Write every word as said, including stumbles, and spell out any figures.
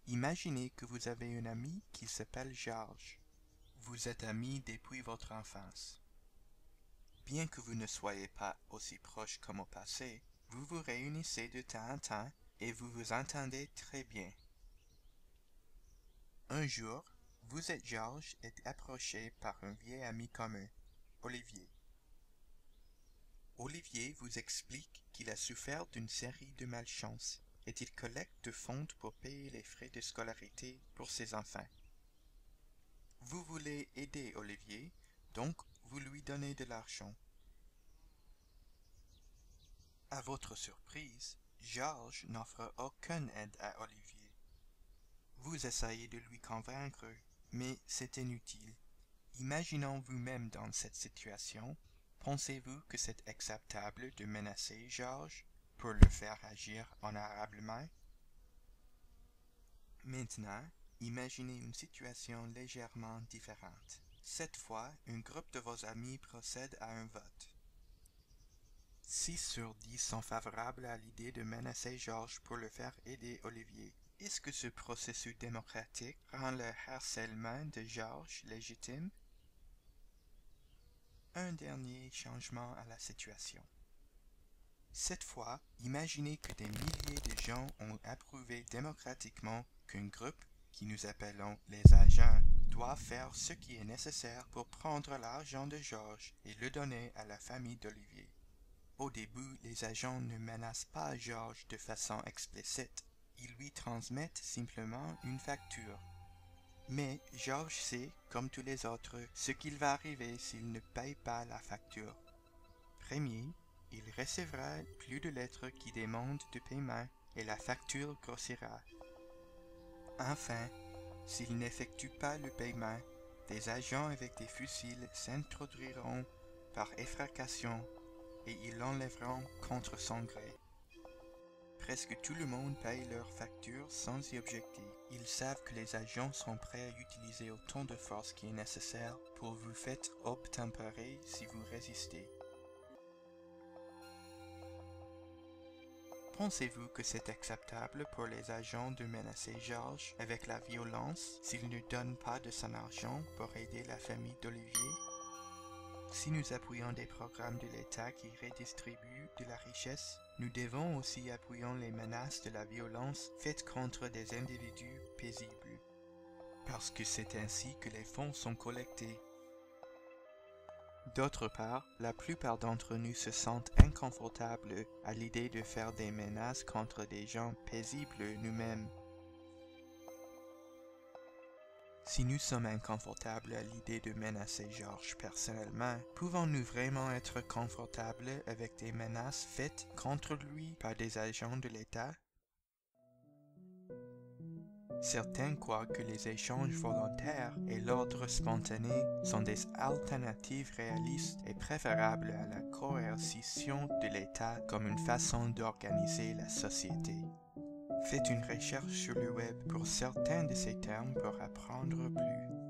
Imaginez que vous avez un ami qui s'appelle Georges. Vous êtes amis depuis votre enfance. Bien que vous ne soyez pas aussi proches comme au passé, vous vous réunissez de temps en temps et vous vous entendez très bien. Un jour, vous et Georges êtes approchés par un vieil ami commun, Olivier. Olivier vous explique qu'il a souffert d'une série de malchances et il collecte de fonds pour payer les frais de scolarité pour ses enfants. Vous voulez aider Olivier, donc vous lui donnez de l'argent. À votre surprise, Georges n'offre aucune aide à Olivier. Vous essayez de lui convaincre, mais c'est inutile. Imaginons vous-même dans cette situation. Pensez-vous que c'est acceptable de menacer Georges pour le faire agir honorablement? Maintenant, imaginez une situation légèrement différente. Cette fois, un groupe de vos amis procède à un vote. six sur dix sont favorables à l'idée de menacer Georges pour le faire aider Olivier. Est-ce que ce processus démocratique rend le harcèlement de Georges légitime? Un dernier changement à la situation. Cette fois, imaginez que des milliers de gens ont approuvé démocratiquement qu'un groupe, qui nous appelons les agents, doit faire ce qui est nécessaire pour prendre l'argent de Georges et le donner à la famille d'Olivier. Au début, les agents ne menacent pas Georges de façon explicite. Ils lui transmettent simplement une facture. Mais Georges sait, comme tous les autres, ce qu'il va arriver s'il ne paye pas la facture. Premier, il recevra plus de lettres qui demandent de paiement et la facture grossira. Enfin, s'il n'effectue pas le paiement, des agents avec des fusils s'introduiront par effracation et ils l'enlèveront contre son gré. Presque tout le monde paye leurs factures sans y objecter. Ils savent que les agents sont prêts à utiliser autant de force qui est nécessaire pour vous faire obtempérer si vous résistez. Pensez-vous que c'est acceptable pour les agents de menacer Georges avec la violence s'il ne donne pas de son argent pour aider la famille d'Olivier? Si nous appuyons des programmes de l'État qui redistribuent de la richesse, nous devons aussi appuyer les menaces de la violence faites contre des individus paisibles, parce que c'est ainsi que les fonds sont collectés. D'autre part, la plupart d'entre nous se sentent inconfortables à l'idée de faire des menaces contre des gens paisibles nous-mêmes. Si nous sommes inconfortables à l'idée de menacer Georges personnellement, pouvons-nous vraiment être confortables avec des menaces faites contre lui par des agents de l'État? Certains croient que les échanges volontaires et l'ordre spontané sont des alternatives réalistes et préférables à la coercition de l'État comme une façon d'organiser la société. Faites une recherche sur le web pour certains de ces termes pour apprendre plus.